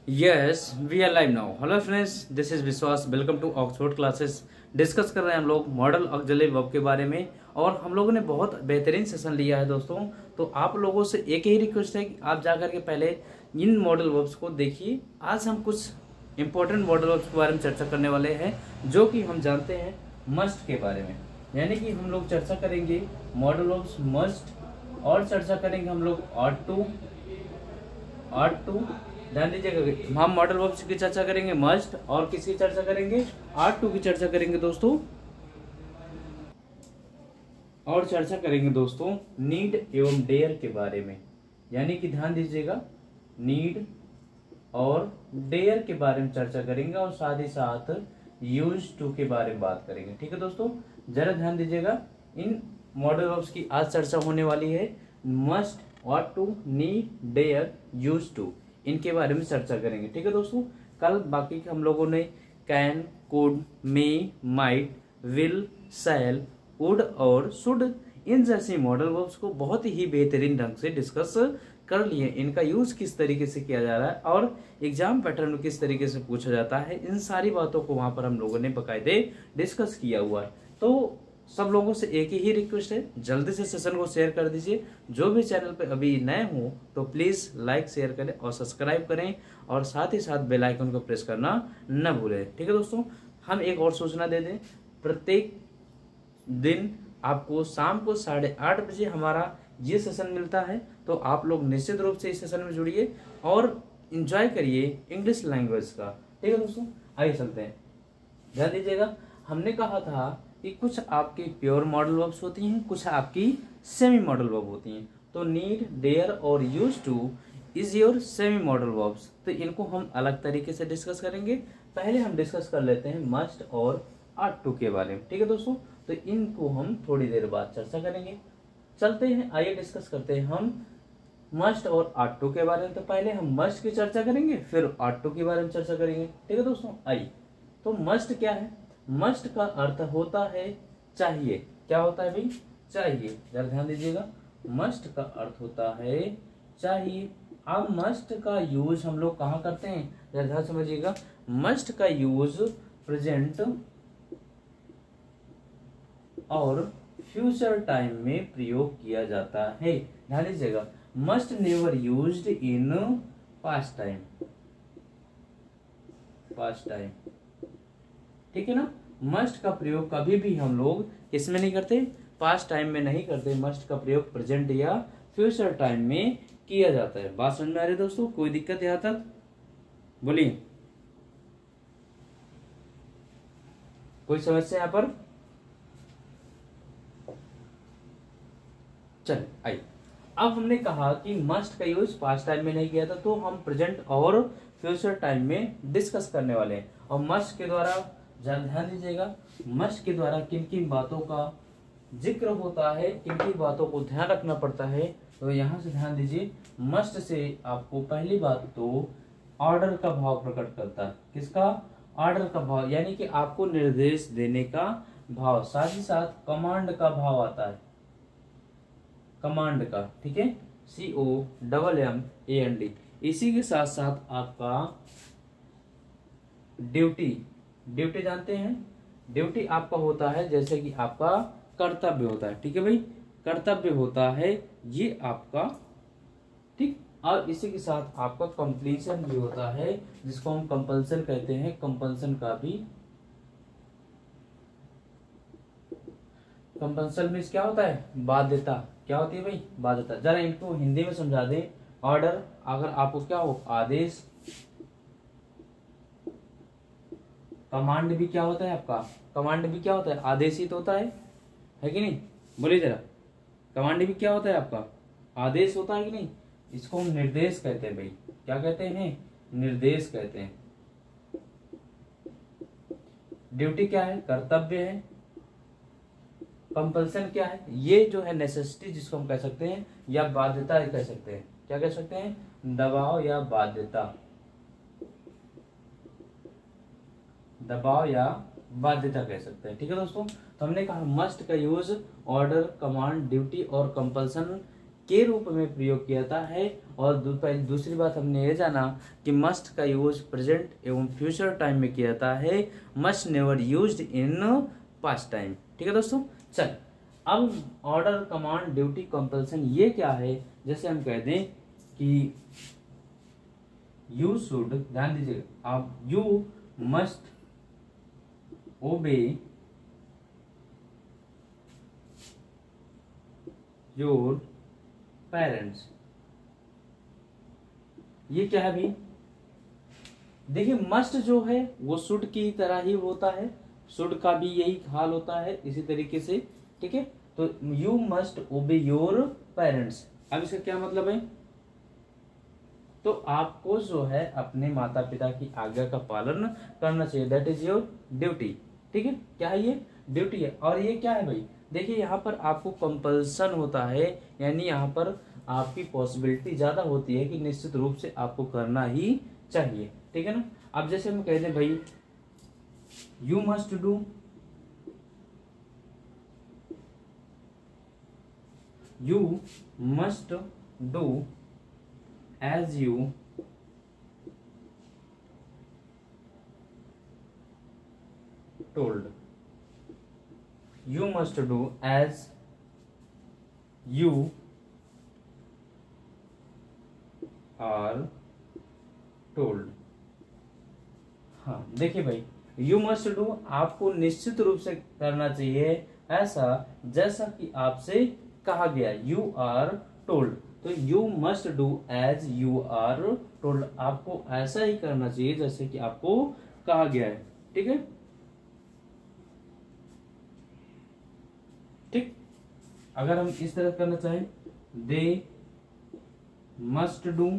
Yes we are live now. Hello friends, this is Vishwas. Welcome to Oxford classes. Discuss कर रहे हैं हम लोग मॉडल ऑक्सिलरी वर्ब के बारे में और हम लोगों ने बहुत बेहतरीन सेशन लिया है दोस्तों। तो आप लोगों से एक ही रिक्वेस्ट है कि आप जाकर के पहले इन मॉडल वर्ब्स को देखिए। आज हम कुछ इंपॉर्टेंट मॉडल वर्ब्स के बारे में चर्चा करने वाले हैं जो कि हम जानते हैं मस्ट के बारे में। यानी कि हम लोग चर्चा करेंगे मॉडल वर्ब्स मस्ट और चर्चा करेंगे हम लोग ऑट टू। ध्यान दीजिएगा, हम मॉडल वर्ब्स की चर्चा करेंगे मस्ट और किसकी चर्चा करेंगे, ऑट टू की चर्चा करेंगे दोस्तों। और चर्चा करेंगे दोस्तों नीड एवं डेयर के बारे में। यानी कि ध्यान दीजिएगा, नीड और डेयर के बारे में चर्चा करेंगे और साथ ही साथ यूज टू के बारे में बात करेंगे। ठीक है दोस्तों, जरा ध्यान दीजिएगा। इन मॉडल वर्ब्स की आज चर्चा होने वाली है must, ought to, need, dare, use to, इनके बारे में चर्चा करेंगे। ठीक है दोस्तों, कल बाकी हम लोगों ने can, could, may, might, will, shall, would और शुड इन जैसे मॉडल वर्ब्स को बहुत ही बेहतरीन ढंग से डिस्कस कर लिए। इनका यूज किस तरीके से किया जा रहा है और एग्जाम पैटर्न में किस तरीके से पूछा जाता है, इन सारी बातों को वहां पर हम लोगों ने बकायदे डिस्कस किया हुआ है। तो सब लोगों से एक ही रिक्वेस्ट है, जल्दी से सेशन को शेयर कर दीजिए। जो भी चैनल पे अभी नए हो तो प्लीज लाइक, शेयर करें और सब्सक्राइब करें और साथ ही साथ बेल आइकन को प्रेस करना न भूलें। ठीक है दोस्तों, हम एक और सूचना दे दें, प्रत्येक दिन आपको शाम को 8:30 बजे हमारा ये सेशन मिलता है। तो आप लोग निश्चित रूप से इस सेशन में जुड़िए और इंजॉय करिए इंग्लिश लैंग्वेज का। ठीक है दोस्तों, आइए चलते हैं। ध्यान दीजिएगा, हमने कहा था कि कुछ आपकी प्योर मॉडल वर्ब्स होती हैं, कुछ आपकी सेमी मॉडल वर्ब होती हैं। तो नीड, डेयर और use to is your semi modal verbs. तो इनको हम अलग तरीके से डिस्कस करेंगे। पहले हम डिस्कस कर लेते हैं मस्ट और ऑट टू के बारे में। ठीक है दोस्तों, तो इनको हम थोड़ी देर बाद चर्चा करेंगे। चलते हैं, आइए डिस्कस करते हैं हम मस्ट और ऑट टू के बारे में। तो पहले हम मस्ट की चर्चा करेंगे, फिर ऑट टू के बारे में चर्चा करेंगे। ठीक है दोस्तों, आइए। तो मस्ट क्या है? मस्ट का अर्थ होता है चाहिए। क्या होता है भाई? चाहिए। जरा ध्यान दीजिएगा, मस्ट का अर्थ होता है चाहिए। अब मस्ट का यूज हम लोग कहाँ करते हैं, जरा ध्यान समझिएगा। मस्ट का यूज प्रेजेंट और फ्यूचर टाइम में प्रयोग किया जाता है। ध्यान दीजिएगा, must never used in past time. ठीक है ना, मस्ट का प्रयोग कभी भी हम लोग इसमें नहीं करते, पास्ट टाइम में नहीं करते। मस्ट का प्रयोग प्रेजेंट या फ्यूचर टाइम में किया जाता है। बात समझ में आ रही है दोस्तों? कोई दिक्कत यहाँ तक? बोलिए, कोई समस्या यहाँ पर? चल आइए। अब हमने कहा कि मस्ट का यूज पास्ट टाइम में नहीं किया था, तो हम प्रेजेंट और फ्यूचर टाइम में डिस्कस करने वाले हैं। और मस्ट के द्वारा ध्यान दीजिएगा, मस्ट के द्वारा किन किन बातों का जिक्र होता है, किन किन बातों को ध्यान रखना पड़ता है। तो यहाँ से ध्यान दीजिए, मस्ट से आपको पहली बात तो ऑर्डर का भाव प्रकट करता है। किसका? ऑर्डर का भाव, यानी कि आपको निर्देश देने का भाव। साथ ही साथ कमांड का भाव आता है, कमांड का। ठीक है, COMMAND। इसी के साथ साथ आपका ड्यूटी जानते हैं, ड्यूटी आपका होता है जैसे कि आपका कर्तव्य होता है। ठीक है भाई, कर्तव्य होता है ये आपका। ठीक, और इसी के साथ आपका कंप्लीशन भी होता है, जिसको हम कंपल्सन कहते हैं। कंपल्सन का भी, कंपल्सन मीन्स क्या होता है? बाध्यता। क्या होती है भाई? बाध्यता। जरा इनको हिंदी में समझा दें। ऑर्डर, अगर आपको क्या हो? आदेश। कमांड भी क्या होता है आपका? कमांड भी क्या होता है? आदेशित होता है कि नहीं? बोलिए जरा, कमांड भी क्या होता है आपका? आदेश होता है कि नहीं? इसको हम निर्देश कहते हैं भाई। क्या कहते हैं? निर्देश कहते हैं। ड्यूटी क्या है? कर्तव्य है। कंपल्सन क्या है? ये जो है नेसेसिटी, जिसको हम कह सकते हैं, या बाध्यता कह सकते हैं। क्या कह सकते हैं? दबाव या बाध्यता। दबाव या बाध्यता कह सकते हैं। ठीक है दोस्तों, तो हमने कहा मस्ट का यूज ऑर्डर, कमांड, ड्यूटी और कंपल्सन के रूप में प्रयोग किया जाता है। और दूसरी बात हमने ये जाना कि मस्ट का यूज प्रेजेंट एवं फ्यूचर टाइम में किया जाता है, must never used in past time. ठीक है दोस्तों, चल अब ऑर्डर, कमांड, ड्यूटी, कंपल्सन ये क्या है। जैसे हम कह दें कि यू शुड, ध्यान दीजिए आप, you must obey your parents. ये क्या है भाई, देखिए मस्ट जो है वो शुड की तरह ही होता है, शुड का भी यही हाल होता है इसी तरीके से। ठीक है, तो you must obey your parents, अब इसका क्या मतलब है, तो आपको जो है अपने माता पिता की आज्ञा का पालन करना चाहिए, दैट इज योर ड्यूटी। ठीक है, क्या है ये, ड्यूटी है। और ये क्या है भाई, देखिए यहाँ पर आपको कंपल्सन होता है, यानी यहाँ पर आपकी पॉसिबिलिटी ज्यादा होती है कि निश्चित रूप से आपको करना ही चाहिए। ठीक है ना, अब जैसे हम कहते हैं भाई you must do, you must do as you told, you must do as you are told। हाँ देखिए भाई, यू मस्ट डू आपको निश्चित रूप से करना चाहिए ऐसा जैसा कि आपसे कहा गया, यू आर टोल्ड, तो you must do as you are told, आपको ऐसा ही करना चाहिए जैसे कि आपको कहा गया है। ठीक है, ठीक, अगर हम इस तरह करना चाहें, they must do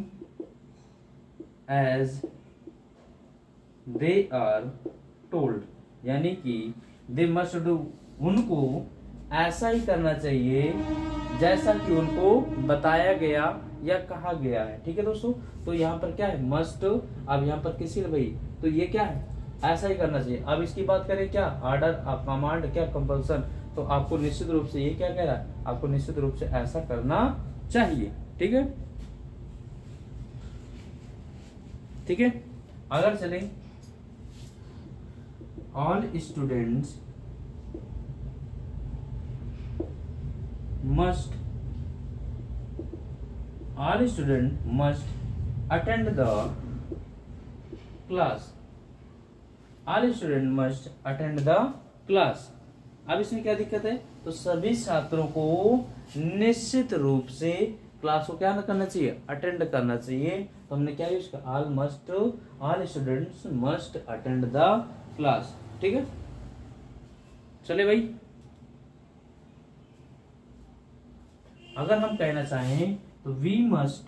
as they are told, यानी कि दे मस्ट डू, उनको ऐसा ही करना चाहिए जैसा कि उनको बताया गया या कहा गया है। ठीक है दोस्तों, तो यहाँ पर क्या है, मस्ट, अब यहाँ पर किसी भाई, तो ये क्या है, ऐसा ही करना चाहिए। अब इसकी बात करें क्या, ऑर्डर, कमांड, क्या कंपल्सन, तो आपको निश्चित रूप से ये क्या कह रहा है, आपको निश्चित रूप से ऐसा करना चाहिए। ठीक है, ठीक है, अगर चलें, all students must, all student must attend the class, all student must attend the class। अब इसमें क्या दिक्कत है, तो सभी छात्रों को निश्चित रूप से क्लास को क्या करना चाहिए, अटेंड करना चाहिए। तो हमने क्या यूज किया, all must, all students must attend the class. ठीक है, चले भाई, अगर हम कहना चाहें तो we must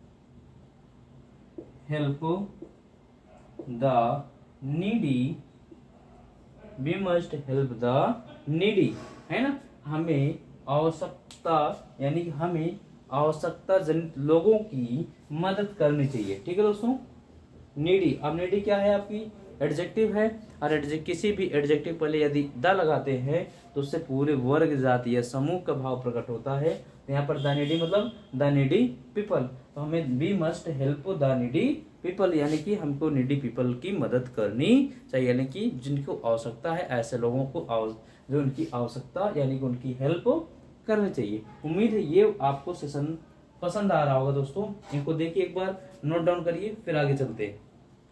help the needy, we must help the needy, है ना, हमें आवश्यकता, यानी कि हमें आवश्यकता जनित लोगों की मदद करनी चाहिए। ठीक है दोस्तों, नीडी, अब नीडी क्या है, आपकी एडजेक्टिव है, और किसी भी एडजेक्टिव पहले यदि द लगाते हैं तो उससे पूरे वर्ग, जाति या समूह का भाव प्रकट होता है। तो यहाँ पर द नीडी मतलब द नीडी पीपल, तो हमें we must help the needy people, यानी कि हमको नीडी पीपल की मदद करनी चाहिए, यानी कि जिनको आवश्यकता है ऐसे लोगों को जो उनकी आवश्यकता यानी कि उनकी हेल्प करनी चाहिए। उम्मीद है ये आपको सेशन पसंद आ रहा होगा दोस्तों, इनको देखिए एक बार, नोट डाउन करिए, फिर आगे चलते हैं।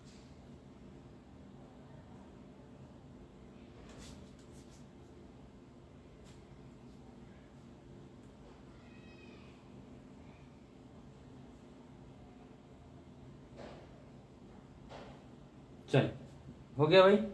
चल, हो गया भाई,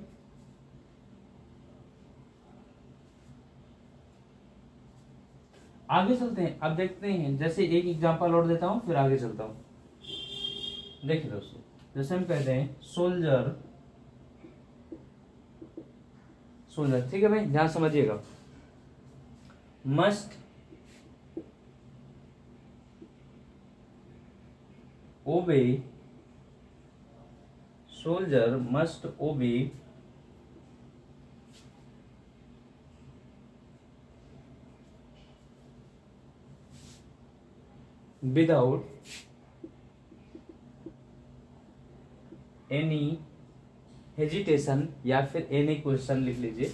आगे चलते हैं। अब देखते हैं, जैसे एक एग्जांपल और देता हूं फिर आगे चलता हूं। देखिए दोस्तों, जैसे हम कहते हैं सोल्जर, सोल्जर, ठीक है भाई, ध्यान समझिएगा, must obey, soldier must obey without any hesitation, या फिर एनी क्वेश्चन लिख लीजिए,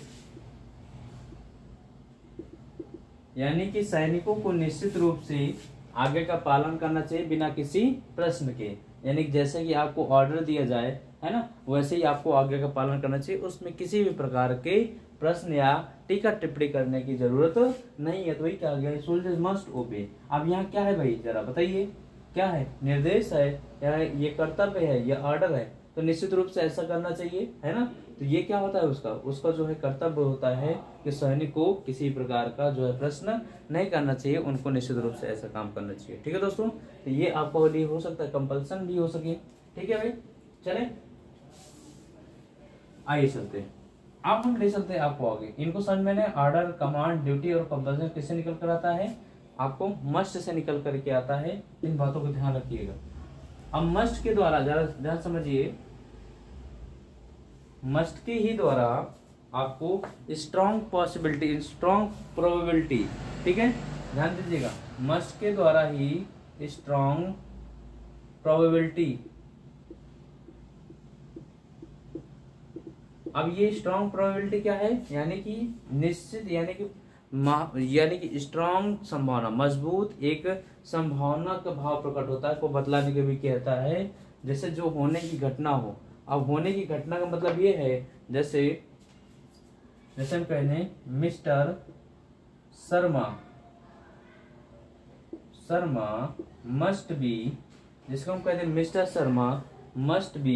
यानी कि सैनिकों को निश्चित रूप से आगे का पालन करना चाहिए बिना किसी प्रश्न के। यानी कि जैसे कि आपको ऑर्डर दिया जाए, है ना, वैसे ही आपको आगे का पालन करना चाहिए, उसमें किसी भी प्रकार के प्रश्न या टीका टिप्पणी करने की जरूरत नहीं है। तो वही क्या गया, सोल्जर्स मस्ट ओबे। अब यहाँ क्या है भाई, जरा बताइए, क्या है, निर्देश है या ये कर्तव्य है या ऑर्डर है, तो निश्चित रूप से ऐसा करना चाहिए, है ना। तो ये क्या होता है, उसका जो है कर्तव्य होता है कि सैनिक को किसी प्रकार का जो है प्रश्न नहीं करना चाहिए, उनको निश्चित रूप से ऐसा काम करना चाहिए। ठीक है दोस्तों, तो ये आपको लिए हो सकता है कंपल्सन भी हो सके। ठीक है भाई, चले आइए चलते हैं। अब हम ले चलते हैं आपको आगे। इनको समझ में ऑर्डर, कमांड, ड्यूटी और कंपल्सन किससे निकल कर आता है, आपको मस्ट से निकल करके आता है। इन बातों को ध्यान रखिएगा। अब मस्ट के द्वारा जरा ध्यान समझिए, मस्ट के ही द्वारा आपको स्ट्रॉन्ग पॉसिबिलिटी, स्ट्रॉन्ग प्रोबेबिलिटी, ठीक है, ध्यान दीजिएगा, मस्ट के द्वारा ही स्ट्रॉन्ग प्रोबेबिलिटी। अब ये स्ट्रॉन्ग प्रोबेबिलिटी क्या है, यानी कि निश्चित, यानी कि स्ट्रॉन्ग संभावना, मजबूत एक संभावना का भाव प्रकट होता है, को बतलाने के भी कहता है, जैसे जो होने की घटना हो। अब होने की घटना का मतलब ये है, जैसे हम कहने मिस्टर शर्मा मस्ट बी, जिसको हम कहते हैं मिस्टर शर्मा मस्ट बी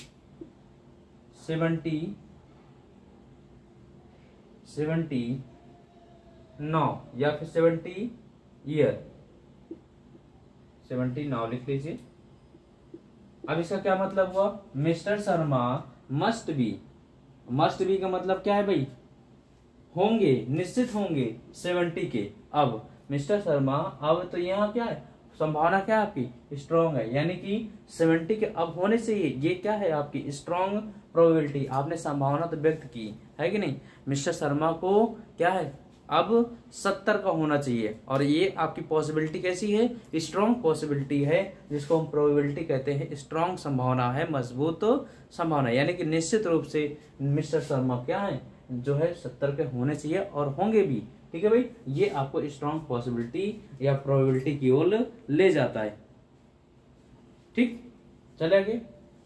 79 या फिर 70 ईयर, 79 लिख लीजिए। अब इसका क्या मतलब हुआ, मिस्टर शर्मा मस्ट बी का मतलब क्या है भाई, होंगे, निश्चित होंगे 70 के। अब मिस्टर शर्मा, अब तो यहाँ क्या है, संभावना क्या है आपकी, स्ट्रॉन्ग है, यानी कि 70 के अब होने से ये क्या है आपकी स्ट्रॉन्ग प्रोबेबिलिटी। आपने संभावना तो व्यक्त की है कि नहीं, मिस्टर शर्मा को क्या है अब 70 का होना चाहिए, और ये आपकी पॉसिबिलिटी कैसी है, स्ट्रॉन्ग पॉसिबिलिटी है, जिसको हम प्रोबेबिलिटी कहते हैं। स्ट्रॉन्ग संभावना है, मजबूत संभावना, यानी कि निश्चित रूप से मिस्टर शर्मा क्या है, जो है 70 के होने चाहिए और होंगे भी। ठीक है भाई, ये आपको स्ट्रॉन्ग पॉसिबिलिटी या प्रोबेबिलिटी की ओर ले जाता है। ठीक, चले आगे।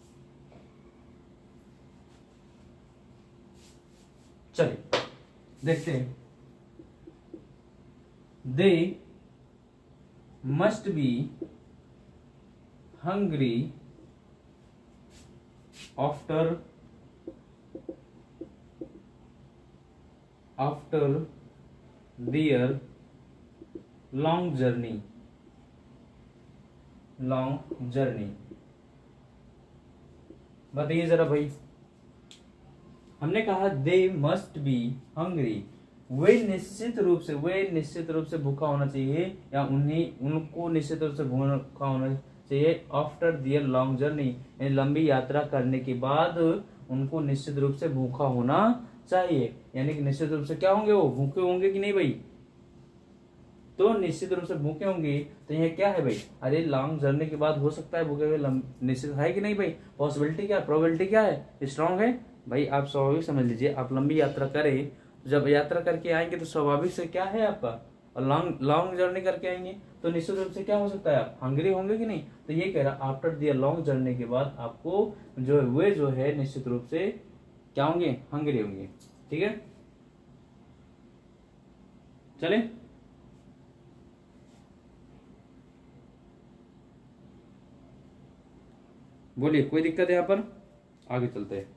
चलिए देखते हैं, they must be hungry after their long journey। बताइए जरा भाई, हमने कहा दे मस्ट बी हंग्री, वे निश्चित रूप से भूखा होना चाहिए, या उनको निश्चित रूप से भूखा होना चाहिए आफ्टर दियर लॉन्ग जर्नी, यानी लंबी यात्रा करने के बाद उनको निश्चित रूप से भूखा होना चाहिए। यानी कि निश्चित रूप से क्या होंगे, वो भूखे होंगे कि नहीं भाई, तो निश्चित रूप से भूखे होंगे। तो यह क्या है भाई, अरे लॉन्ग जर्नी के बाद हो सकता है भूखे हुए, निश्चित है कि नहीं भाई, पॉसिबिलिटी क्या, प्रोबेबिलिटी क्या है, स्ट्रांग है भाई। आप स्वाभाविक समझ लीजिए, आप लंबी यात्रा करें, जब यात्रा करके आएंगे तो स्वाभाविक से क्या है आपका, और लॉन्ग जर्नी करके आएंगे तो निश्चित रूप से क्या हो सकता है, आप हंग्री होंगे कि नहीं। तो ये कह रहा आफ्टर दियर लॉन्ग जर्नी के बाद आपको जो है निश्चित रूप से क्या होंगे, हंग्री होंगे। ठीक है, चले बोलिए, कोई दिक्कत है यहाँ पर, आगे चलते हैं।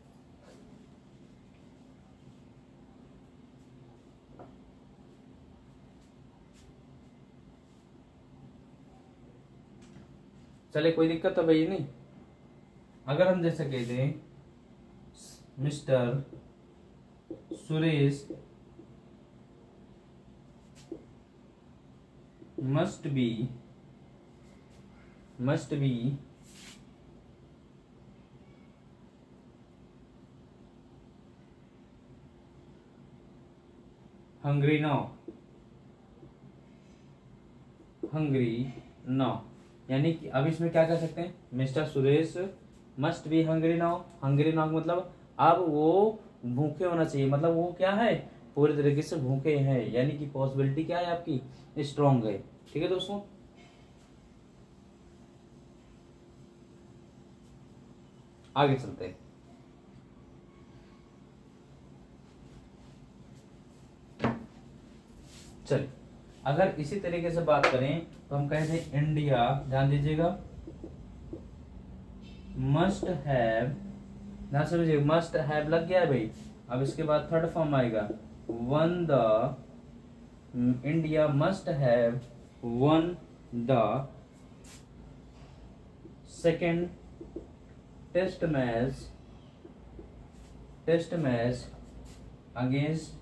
चले, कोई दिक्कत तो भाई नहीं। अगर हम जैसे कहते हैं Mister Suresh must be hungry now, now, यानी कि अब इसमें क्या कर सकते हैं, Mister Suresh must be hungry now. Hungry now मतलब अब वो भूखे होना चाहिए, मतलब वो क्या है, पूरी तरीके से भूखे हैं, यानी कि पॉसिबिलिटी क्या है आपकी, स्ट्रांग है। ठीक है दोस्तों, आगे चलते हैं। चलिए, अगर इसी तरीके से बात करें तो हम कहते हैं इंडिया, ध्यान दीजिएगा, मस्ट हैव, ध्यान समझिए, मस्ट हैव लग गया है भाई। अब इसके बाद थर्ड फॉर्म आएगा, won the, India must have won the second test match against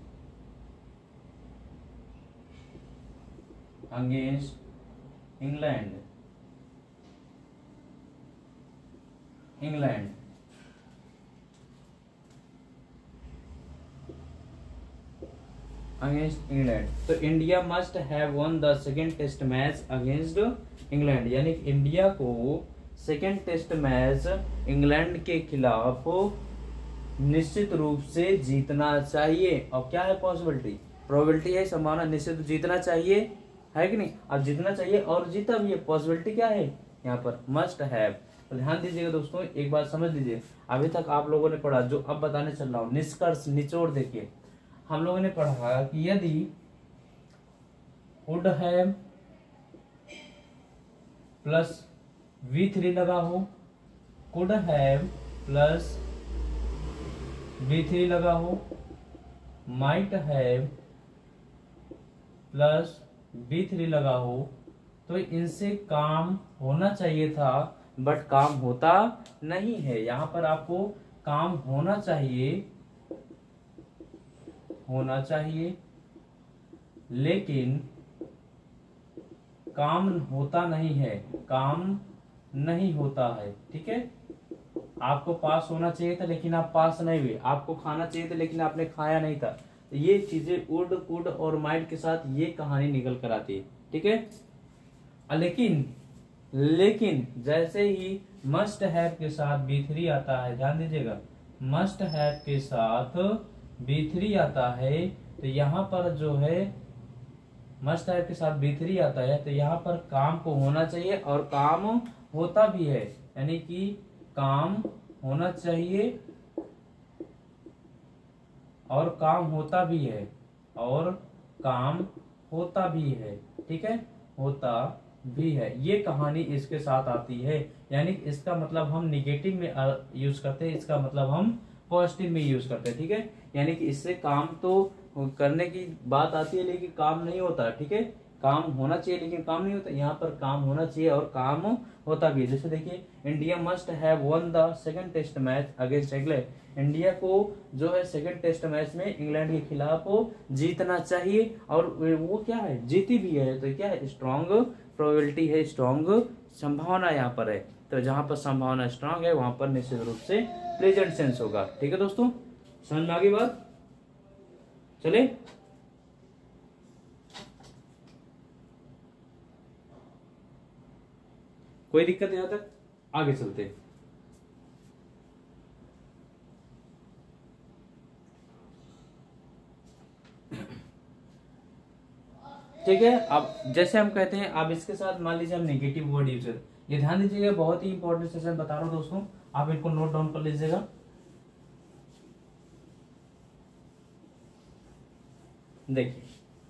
England against England. तो India must have won the second test match against England, यानी इंडिया को सेकेंड टेस्ट मैच इंग्लैंड के खिलाफ निश्चित रूप से जीतना चाहिए। और क्या है पॉसिबिलिटी, प्रोबेबिलिटी है, संभावना, निश्चित जीतना चाहिए, है कि नहीं। अब जीतना चाहिए और जीता भी है, पॉसिबिलिटी क्या है यहाँ पर, मस्ट हैव। तो ध्यान दीजिएगा दोस्तों, एक बात समझ लीजिए, अभी तक आप लोगों ने पढ़ा, जो अब बताने चल रहा हूँ निष्कर्ष निचोड़ देखिए, हम लोगों ने पढ़ा कि यदि वुड हैव प्लस V3 लगा हो, कुड हैव प्लस V3 लगा हो, माइट हैव प्लस V3 लगा हो, तो इनसे काम होना चाहिए था, बट काम होता नहीं है। यहां पर आपको काम होना चाहिए, लेकिन काम होता नहीं है, काम नहीं होता है। ठीक है, आपको पास होना चाहिए था लेकिन आप पास नहीं हुए, आपको खाना चाहिए था लेकिन आपने खाया नहीं था। ये चीजें वुड, कुड और माइट के साथ ये कहानी निकल कर आती है। ठीक है, लेकिन जैसे ही मस्ट हैव के साथ B3 आता है, ध्यान दीजिएगा, मस्ट हैव के साथ B3 आता है, तो यहाँ पर जो है मस्ट हैव के साथ B3 आता है, तो यहाँ पर काम को होना चाहिए और काम होता भी है, यानी कि काम होना चाहिए और काम होता भी है, और काम होता भी है। ठीक है, होता भी है, ये कहानी इसके साथ आती है। यानी इसका मतलब हम निगेटिव में यूज करते हैं, इसका मतलब हम पॉजिटिव में यूज करते हैं। ठीक है, यानी कि इससे काम तो करने की बात आती है लेकिन काम नहीं होता। ठीक है, काम होना चाहिए लेकिन काम नहीं होता, यहाँ पर काम होना चाहिए और काम होता भी है। जैसे देखिए, India must have won the second test match against England, India को जो है सेकंड टेस्ट मैच में इंग्लैंड के खिलाफ जीतना चाहिए, और वो क्या है, जीती भी है। तो क्या है, स्ट्रॉन्ग प्रोबेबिलिटी है, स्ट्रॉन्ग संभावना यहाँ पर है। तो जहां पर संभावना स्ट्रांग है वहां पर निश्चित रूप से प्रेजेंट सेंस होगा। ठीक है दोस्तों, समझ में आ गई बात, चले कोई दिक्कत यहां तक, आगे चलते। ठीक है, अब जैसे हम कहते हैं, अब इसके साथ मान लीजिए हम नेगेटिव वर्ड यूज करते, ये ध्यान दीजिएगा, बहुत ही इंपॉर्टेंट सेशन बता रहा हूं दोस्तों, आप इनको नोट डाउन कर लीजिएगा। देखिए,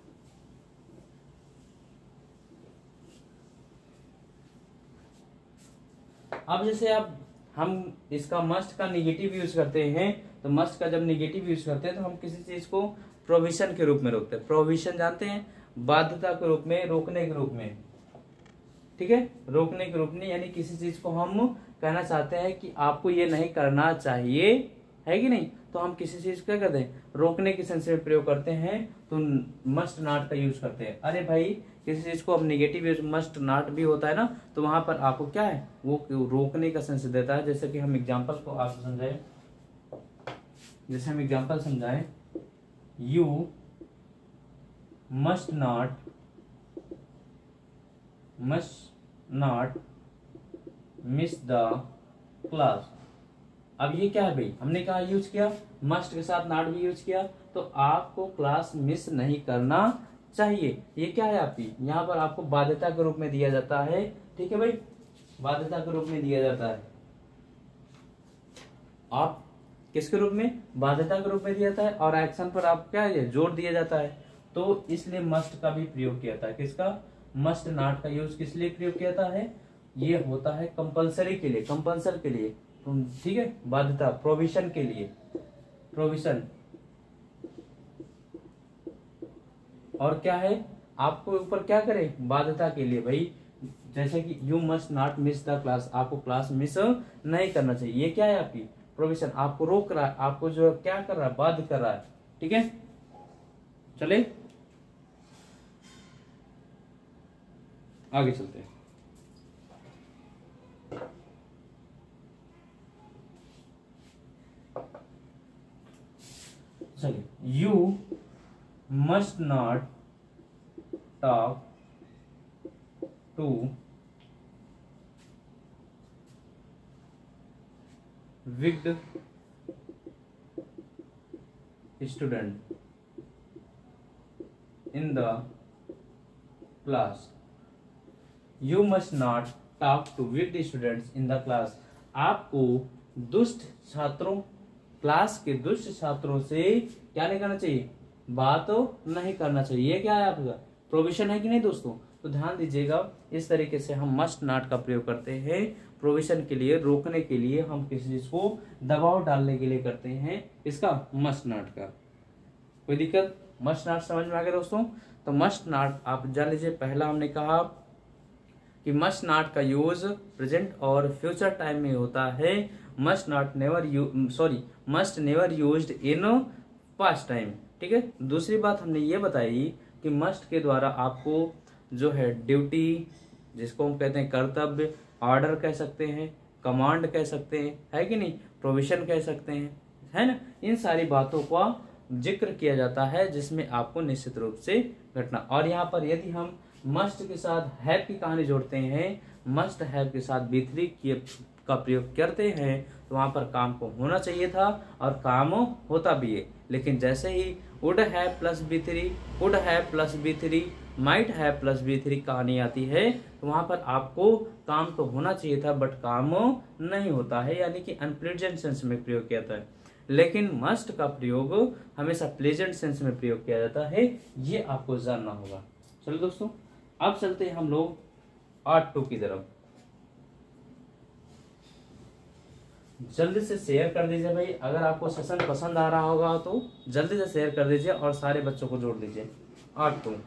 अब जैसे आप हम इसका मस्ट का निगेटिव यूज करते हैं, तो मस्ट का जब निगेटिव यूज करते हैं तो हम किसी चीज को प्रोविजन के रूप में रोकते हैं। प्रोविजन जानते हैं, बाध्यता के रूप में, रोकने के रूप में। ठीक है, रोकने के रूप में, यानी किसी चीज को हम कहना चाहते हैं कि आपको ये नहीं करना चाहिए, है कि नहीं, तो हम किसी चीज क्या करते हैं, रोकने के सेंस में प्रयोग करते हैं, तो मस्ट नॉट का यूज करते हैं। अरे भाई, किसी चीज को अब निगेटिव यूज मस्ट नॉट भी होता है ना, तो वहां पर आपको क्या है, वो रोकने का सेंस देता है। जैसे कि हम एग्जांपल को आपको समझाएं, जैसे हम एग्जांपल समझाएं, you must not miss the class. अब ये क्या है भाई, हमने कहा यूज किया, मस्ट के साथ नॉट भी यूज किया, तो आपको क्लास मिस नहीं करना चाहिए। ये क्या है आपकी, यहाँ पर आपको बाध्यता के रूप में दिया जाता है। ठीक है भाई, बाध्यता के रूप में दिया जाता है। आप किसके रूप में, बाध्यता के रूप में दिया जाता है, और एक्शन पर आप क्या है, जोर दिया जाता है। तो इसलिए मस्ट का भी प्रयोग किया जाता है। किसका, मस्ट नॉट का यूज किस लिए प्रयोग किया जाता है, ये होता है कंपल्सरी के लिए, कंपल्सन के लिए, ठीक है, बाध्यता, प्रोविजन के लिए, प्रोविजन। और क्या है, आपको ऊपर क्या करे, बाध्यता के लिए भाई, जैसे कि you must not miss the class, आपको क्लास मिस नहीं करना चाहिए। ये क्या है आपकी प्रोविजन, आपको रोक रहा है, आपको जो क्या कर रहा है, बाध्य कर रहा है। ठीक है, चले आगे चलते हैं। चलिए, you must not talk to wicked student in the class. You must not talk to wicked students in the class. आपको दुष्ट छात्रों, क्लास के दुष्ट छात्रों से क्या नहीं करना चाहिए, बात नहीं करना चाहिए। ये क्या है आपका प्रोविजन है कि नहीं दोस्तों। तो ध्यान दीजिएगा, इस तरीके से हम मस्ट नॉट का प्रयोग करते हैं प्रोविजन के लिए, रोकने के लिए, हम किसी चीज को दबाव डालने के लिए करते हैं। इसका मस्ट नॉट का कोई दिक्कत, मस्ट नॉट समझ में आ गया दोस्तों। तो मस्ट नॉट आप जान लीजिए। पहला हमने कहा कि मस्ट नॉट का यूज प्रेजेंट और फ्यूचर टाइम में होता है। Must not never must never used in past time. ठीक है, दूसरी बात हमने ये बताई कि मस्ट के द्वारा आपको जो है ड्यूटी, जिसको हम कहते हैं कर्तव्य, ऑर्डर कह सकते हैं, कमांड कह सकते हैं, है कि नहीं, प्रोविजन कह सकते हैं, है ना, इन सारी बातों का जिक्र किया जाता है जिसमें आपको निश्चित रूप से घटना। और यहाँ पर यदि हम मस्ट के साथ हैव की कहानी जोड़ते हैं, मस्ट हैव के साथ बी3 का प्रयोग करते हैं, तो वहां पर काम को होना चाहिए था और काम होता भी है। लेकिन जैसे ही would have plus B3, would have plus B3, might have plus B3 कहानी आती है, तो वहां पर आपको काम तो होना चाहिए था बट काम नहीं होता है, यानी कि अनप्लेजेंट सेंस में प्रयोग किया जाता है। लेकिन मस्ट का प्रयोग हमेशा प्लेजेंट सेंस में प्रयोग किया जाता है, ये आपको जानना होगा। चलो दोस्तों, अब चलते हैं हम लोग पार्ट 2 की तरफ। जल्दी से शेयर कर दीजिए भाई, अगर आपको सेशन पसंद आ रहा होगा तो जल्दी से शेयर कर दीजिए और सारे बच्चों को जोड़ दीजिए। पार्ट 2,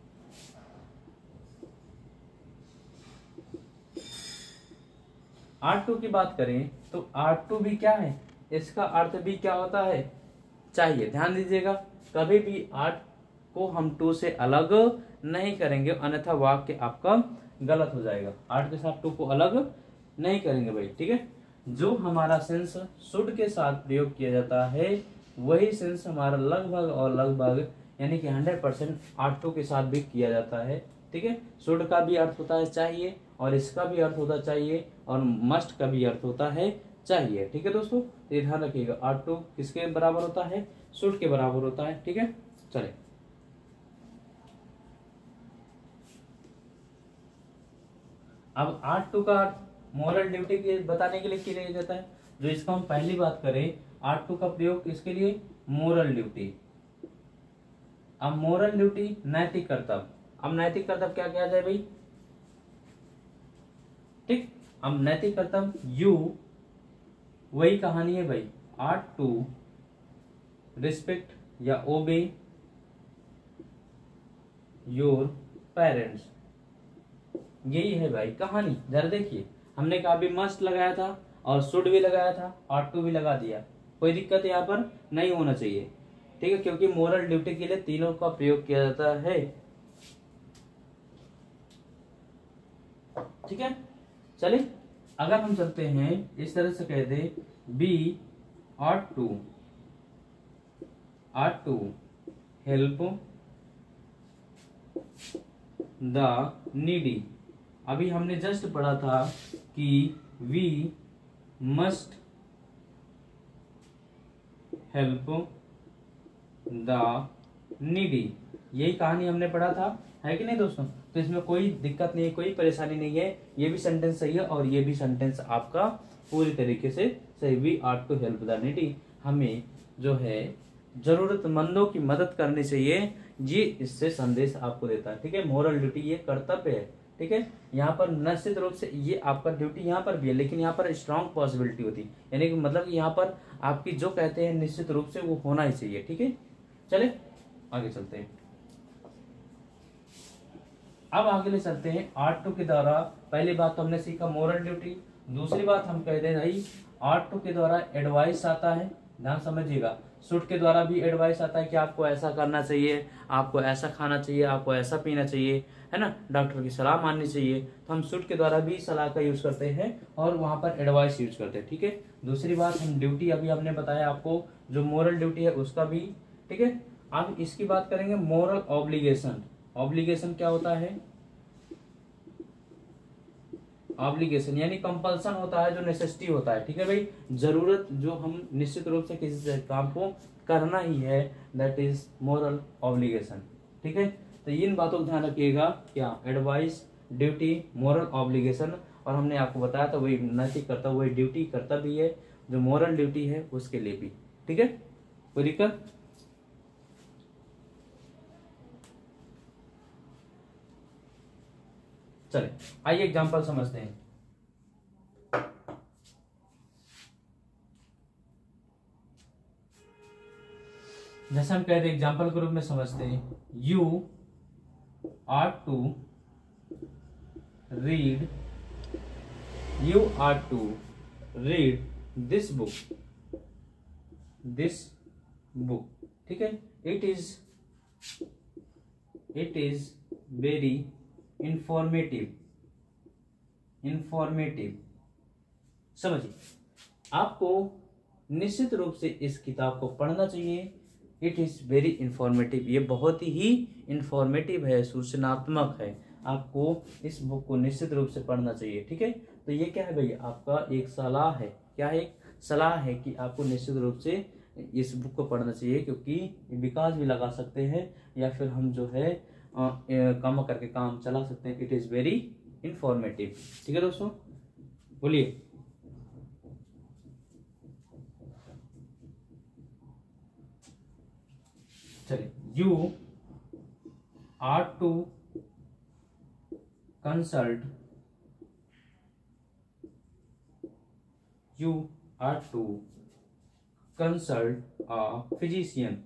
पार्ट 2 की बात करें तो पार्ट 2 भी क्या है, इसका अर्थ भी क्या होता है, चाहिए। ध्यान दीजिएगा, कभी भी आर्ट को हम 2 से अलग नहीं करेंगे, अन्यथा वाक्य आपका गलत हो जाएगा। आर्ट के साथ 2 को अलग नहीं करेंगे भाई। ठीक है, जो हमारा सेंस शुड के साथ प्रयोग किया जाता है वही सेंस हमारा लगभग और लगभग यानी कि 100% आर्ट 2 के साथ भी किया जाता है। ठीक है, शुड का भी अर्थ होता है चाहिए, और इसका भी अर्थ होता चाहिए, और मस्ट का भी अर्थ होता है चाहिए। ठीक है दोस्तों, तो ये ध्यान रखिएगा, आर्ट 2 किसके बराबर होता है, शुड के बराबर होता है। ठीक है, चले अब आर्ट 2 का मोरल ड्यूटी के बताने के लिए किया जाता है। जो इसका हम पहली बात करें, आर्ट 2 का प्रयोग किसके लिए, मोरल ड्यूटी। अब मोरल ड्यूटी नैतिक कर्तव्य। अब नैतिक कर्तव्य क्या किया जाए भाई, ठीक, अब नैतिक कर्तव्य यू, वही कहानी है भाई, आर्ट 2 रिस्पेक्ट या ओबे योर पेरेंट्स, यही है भाई कहानी। जरा देखिए, हमने कहा भी मस्ट लगाया था और शुड भी लगाया था, आर्ट 2 भी लगा दिया, कोई दिक्कत यहाँ पर नहीं होना चाहिए। ठीक है, क्योंकि मोरल ड्यूटी के लिए तीनों का प्रयोग किया जाता है। ठीक है, चलिए अगर हम चलते हैं इस तरह से कह दे, be ought to help the needy, अभी हमने जस्ट पढ़ा था कि we must help the needy, यही कहानी हमने पढ़ा था, है कि नहीं दोस्तों। तो इसमें कोई दिक्कत नहीं है, कोई परेशानी नहीं है, ये भी सेंटेंस सही है और ये भी सेंटेंस आपका पूरी तरीके से सही। We are to help the needy, हमें जो है जरूरतमंदों की मदद करनी चाहिए, ये इससे संदेश आपको देता है। ठीक है, मोरल ड्यूटी ये कर्तव्य है। ठीक है, यहाँ पर निश्चित रूप से ये आपका ड्यूटी यहाँ पर भी है, लेकिन यहाँ पर स्ट्रांग पॉसिबिलिटी होती है, यानी कि मतलब कि यहाँ पर आपकी जो कहते हैं निश्चित रूप से वो होना ही चाहिए। ठीक है, चले आगे चलते हैं। अब आगे ले चलते हैं आर्ट 2 के द्वारा। पहली बात तो हमने सीखा मोरल ड्यूटी, दूसरी बात हम कहते हैं भाई आर्ट 2 के द्वारा एडवाइस आता है, ध्यान समझिएगा। सूट के द्वारा भी एडवाइस आता है कि आपको ऐसा करना चाहिए, आपको ऐसा खाना चाहिए, आपको ऐसा पीना चाहिए, है ना, डॉक्टर की सलाह माननी चाहिए। तो हम सूट के द्वारा भी सलाह का यूज करते हैं और वहां पर एडवाइस यूज करते हैं। ठीक है, दूसरी बात हम ड्यूटी अभी हमने बताया आपको, जो मोरल ड्यूटी है उसका भी। ठीक है, अब इसकी बात करेंगे मोरल ऑब्लिगेशन। ऑब्लिगेशन क्या होता है? ऑब्लिगेशन यानी कंपल्सन होता है, जो नेसेसिटी होता है। ठीक है भाई, जरूरत जो हम निश्चित रूप से किसी काम को करना ही है, दैट इज मोरल ऑब्लिगेशन। ठीक है, तो इन बातों को ध्यान रखिएगा, क्या एडवाइस, ड्यूटी, मोरल ऑब्लिगेशन। और हमने आपको बताया था वही नैतिक कर्तव्य, वही ड्यूटी कर्तव्य भी है, जो मोरल ड्यूटी है उसके लिए भी। ठीक है, कोई दिक्कत? चले आइए एग्जांपल समझते हैं। जैसे हम कहते हैं एग्जांपल के रूप में समझते हैं, you are to read, you are to read this book. ठीक है, इट इज वेरी इंफॉर्मेटिव। समझिए, आपको निश्चित रूप से इस किताब को पढ़ना चाहिए। इट इज वेरी इंफॉर्मेटिव, ये बहुत ही इंफॉर्मेटिव है, सूचनात्मक है, आपको इस बुक को निश्चित रूप से पढ़ना चाहिए। ठीक है, तो ये क्या है भैया, आपका एक सलाह है। क्या है? एक सलाह है कि आपको निश्चित रूप से इस बुक को पढ़ना चाहिए, क्योंकि विकास भी लगा सकते हैं या फिर हम जो है काम करके काम चला सकते हैं। It is very informative. ठीक है दोस्तों, बोलिए। चलिए, you are to consult, you are to consult a physician.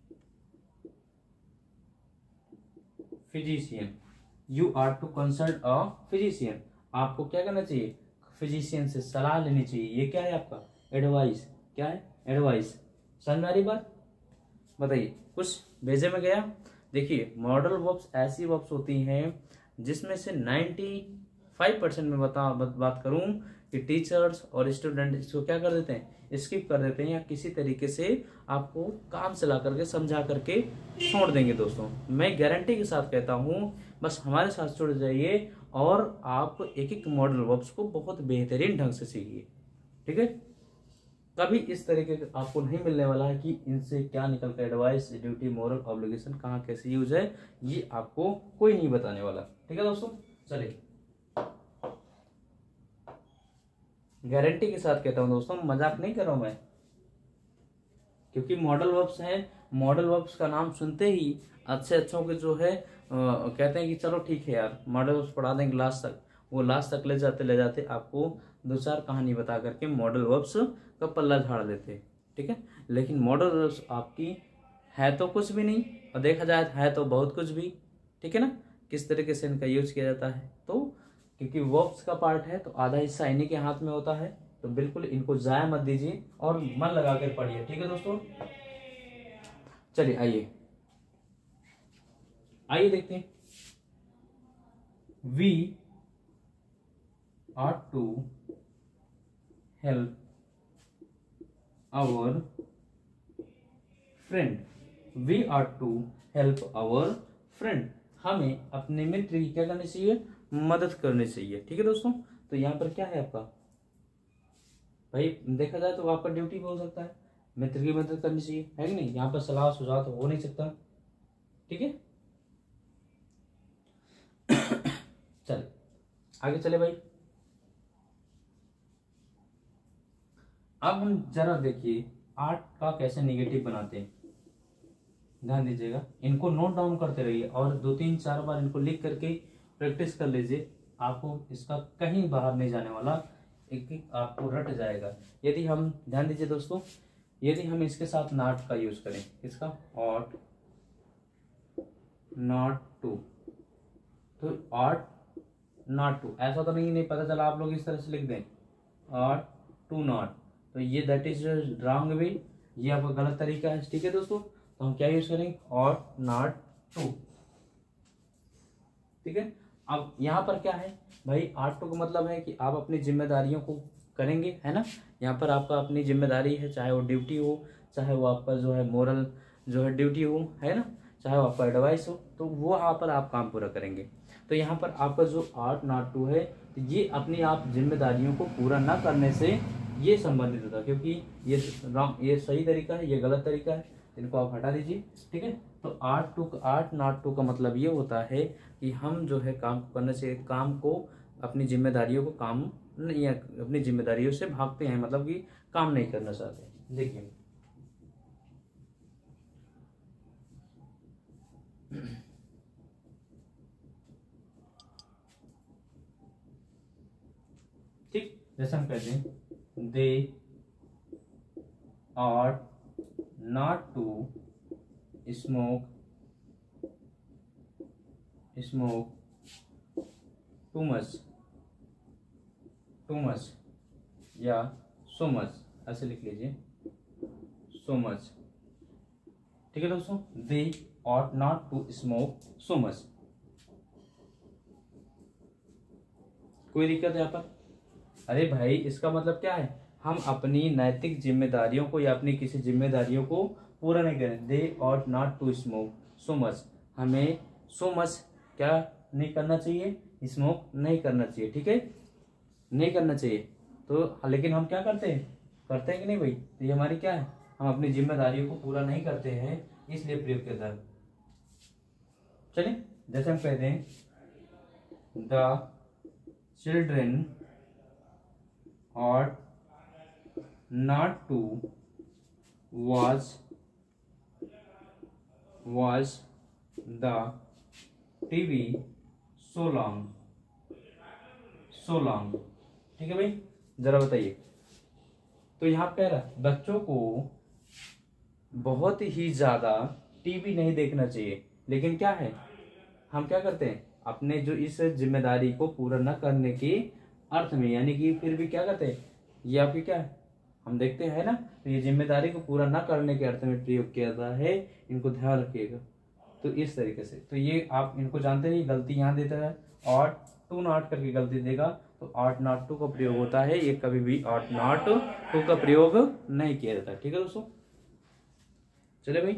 You are to consult a physician, आपको क्या करना चाहिए? फिजिशियन से सलाह लेनी चाहिए। ये क्या है आपका? एडवाइस। क्या है? एडवाइस। समझ में आ रही बात? बताइए, कुछ भेजे में गया? देखिए, मॉडल वर्ब्स ऐसी वर्ब्स होती हैं जिसमें से 95% में बात करूं कि टीचर्स और स्टूडेंट इसको क्या कर देते हैं? स्किप कर देते हैं, या किसी तरीके से आपको काम से ला करके समझा करके छोड़ देंगे। दोस्तों, मैं गारंटी के साथ कहता हूं, बस हमारे साथ जुड़ जाइए और आप एक एक मॉडल वर्ब्स को बहुत बेहतरीन ढंग से सीखिए। ठीक है, कभी इस तरीके का आपको नहीं मिलने वाला है कि इनसे क्या निकलता है, एडवाइस, ड्यूटी, मोरल ऑब्लिगेशन कहाँ कैसे यूज है, ये आपको कोई नहीं बताने वाला। ठीक है दोस्तों, चलिए, गारंटी के साथ कहता हूं दोस्तों, मजाक नहीं कर रहा हूं मैं, क्योंकि मॉडल वर्ब्स हैं। मॉडल वर्ब्स का नाम सुनते ही अच्छों के जो है कहते हैं कि चलो ठीक है यार, मॉडल वर्ब्स पढ़ा देंगे लास्ट तक। वो लास्ट तक ले जाते आपको दो चार कहानी बता करके मॉडल वर्ब्स का पल्ला झाड़ देते। ठीक है, लेकिन मॉडल वर्ब्स आपकी है तो कुछ भी नहीं, और देखा जाए है तो बहुत कुछ भी। ठीक है ना, किस तरीके से इनका यूज किया जाता है, तो क्योंकि वर्ब्स का पार्ट है तो आधा हिस्सा इन्हीं के हाथ में होता है, तो बिल्कुल इनको जाया मत दीजिए और मन लगा कर पढ़िए। ठीक है दोस्तों, चलिए आइए देखते हैं। We are to help our friend. We are to help our friend, हमें अपने मित्र की क्या करनी चाहिए? मदद करनी चाहिए। ठीक है दोस्तों, तो यहाँ पर क्या है आपका, भाई देखा जाए तो आपका ड्यूटी भी हो सकता है, मित्र की मदद करनी चाहिए, है कि नहीं। यहाँ पर सलाह सुझाव तो हो नहीं सकता। ठीक है, चल आगे चले भाई। अब हम जरा देखिए आर्ट का कैसे निगेटिव बनाते हैं। ध्यान दीजिएगा, इनको नोट डाउन करते रहिए और 2-3-4 बार इनको लिख करके प्रैक्टिस कर लीजिए। आपको इसका कहीं बाहर नहीं जाने वाला, एक एक आपको रट जाएगा। यदि हम, ध्यान दीजिए दोस्तों, यदि हम इसके साथ नॉट का यूज करें, इसका ऑट नॉट टू, तो ऑट नॉट टू, ऐसा तो नहीं पता चला आप लोग इस तरह से लिख दें ऑट टू नॉट, तो ये दैट इज रॉन्ग वे, ये आपका गलत तरीका है। ठीक है दोस्तों, तो हम क्या यूज करेंगे, ऑट नॉट टू। ठीक है, अब यहाँ पर क्या है भाई, ऑट टू का मतलब है कि आप अपनी जिम्मेदारियों को करेंगे, है ना। यहाँ पर आपका अपनी जिम्मेदारी है, चाहे वो ड्यूटी हो, चाहे वो आपका जो है मोरल जो है ड्यूटी हो, है ना, चाहे वो आपका एडवाइस हो, तो वो यहाँ पर आप काम पूरा करेंगे। तो यहाँ पर आपका जो ऑट नॉट टू है, तो ये अपनी आप जिम्मेदारियों को पूरा ना करने से ये संबंधित होता है, क्योंकि ये रॉन्ग, ये सही तरीका है, ये गलत तरीका है, इनको आप हटा दीजिए। ठीक है, तो आर्ट नॉट टू का मतलब ये होता है कि हम जो है काम करने से, काम को, अपनी जिम्मेदारियों को काम नहीं, अपनी जिम्मेदारियों से भागते हैं, मतलब कि काम नहीं करना चाहते। देखिए ठीक, जैसे हम कहते हैं they are not to smoke too much या सो मच, ऐसे लिख लीजिए सो मच। ठीक है दोस्तों, they ought not to smoke so much. कोई दिक्कत है यहाँ पर? अरे भाई इसका मतलब क्या है, हम अपनी नैतिक जिम्मेदारियों को या अपनी किसी जिम्मेदारियों को पूरा नहीं करें। They ought not to smoke so much, हमें सो मच क्या नहीं करना चाहिए, स्मोक नहीं करना चाहिए। ठीक है, नहीं करना चाहिए। तो लेकिन हम क्या करते हैं कि नहीं भाई, तो ये हमारी क्या है, हम अपनी जिम्मेदारियों को पूरा नहीं करते हैं, इसलिए प्रयोग करता है। चलिए जैसे हम कहते हैं the children ought not to watch the TV so long। ठीक है भाई, जरा बताइए। तो यहाँ पे कह रहा है बच्चों को बहुत ही ज्यादा टीवी नहीं देखना चाहिए, लेकिन क्या है, हम क्या करते हैं, अपने जो इस जिम्मेदारी को पूरा न करने के अर्थ में, यानी कि फिर भी क्या करते हैं, ये आपकी क्या है, हम देखते हैं ना, तो ये जिम्मेदारी को पूरा न करने के अर्थ में प्रयोग किया जाता है, इनको ध्यान रखिएगा। तो इस तरीके से, तो ये आप इनको जानते नहीं, गलती यहाँ देता है ऑट टू नॉट करके गलती देगा, तो ऑट नॉट टू का प्रयोग होता है, ये कभी भी ऑट नॉट टू का प्रयोग नहीं किया जाता। ठीक है दोस्तों, चले भाई